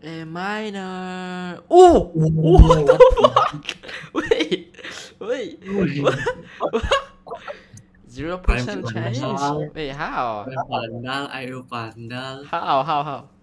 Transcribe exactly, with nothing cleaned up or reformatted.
A minor. Oh, what the fuck? Wait, wait. Zero percent chance. Wait, how? Pandang, ayo pandang. How? How? How?